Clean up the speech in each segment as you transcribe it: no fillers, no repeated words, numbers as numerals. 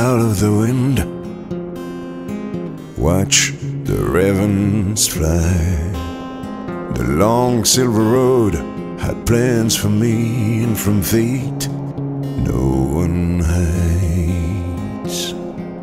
out of the wind, watch the ravens fly. The long silver road had plans for me, and from fate no one hides.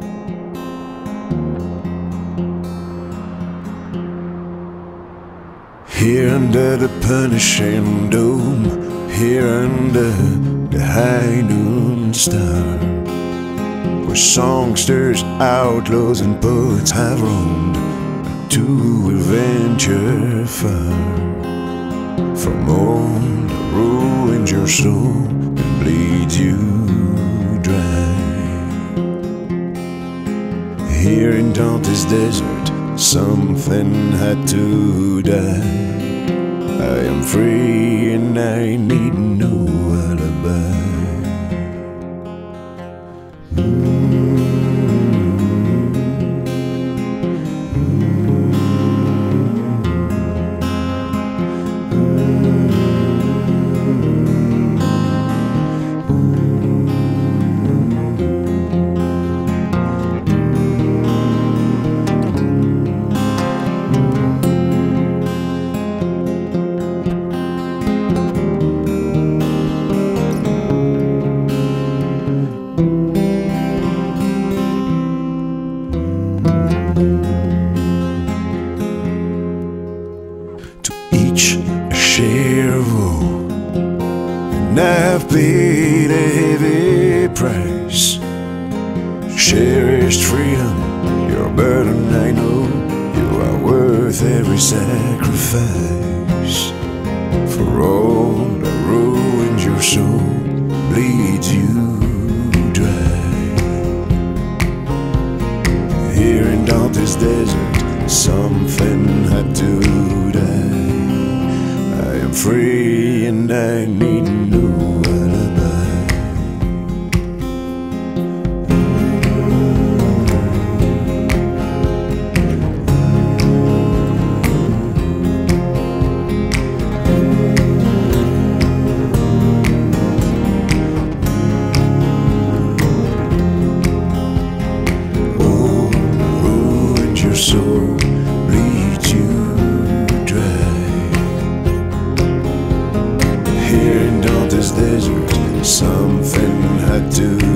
Here under the punishing dome, here under the high noon star, where songsters, outlaws, and poets have roamed to adventure far. From all that ruins your soul and bleeds you dry. Here in Dante's desert, something had to die. I am free and I need no alibi. A share of woe, and I've paid a heavy price. Cherished freedom, your burden, I know. You are worth every sacrifice. For all that ruins your soul, bleeds you dry. Here in Dante's desert, something had to die. I am free and I need no alibi. Oh, ruined your soul, bleeds you dry. Here in Dante's desert, something had to